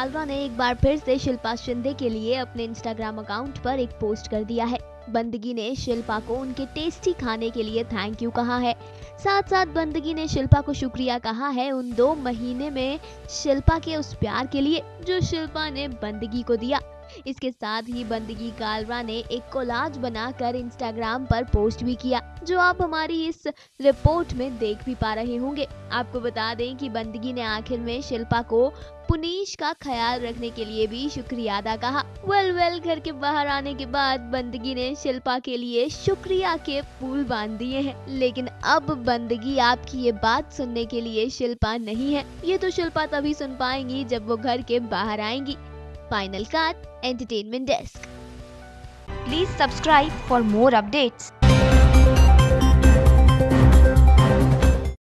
कालरा ने एक बार फिर से शिल्पा शिंदे के लिए अपने इंस्टाग्राम अकाउंट पर एक पोस्ट कर दिया है। बंदगी ने शिल्पा को उनके टेस्टी खाने के लिए थैंक यू कहा है। साथ साथ बंदगी ने शिल्पा को शुक्रिया कहा है उन 2 महीने में शिल्पा के उस प्यार के लिए जो शिल्पा ने बंदगी को दिया। इसके साथ ही बंदगी कालरा ने एक कोलाज बनाकर इंस्टाग्राम पर पोस्ट भी किया, जो आप हमारी इस रिपोर्ट में देख भी पा रहे होंगे। आपको बता दें कि बंदगी ने आखिर में शिल्पा को पुनीश का ख्याल रखने के लिए भी शुक्रिया अदा कहा। वेल घर के बाहर आने के बाद बंदगी ने शिल्पा के लिए शुक्रिया के फूल बांध दिए हैं। लेकिन अब बंदगी आपकी ये बात सुनने के लिए शिल्पा नहीं है। ये तो शिल्पा तभी सुन पाएंगी जब वो घर के बाहर आएंगी। Final cut entertainment desk. Please subscribe for more updates.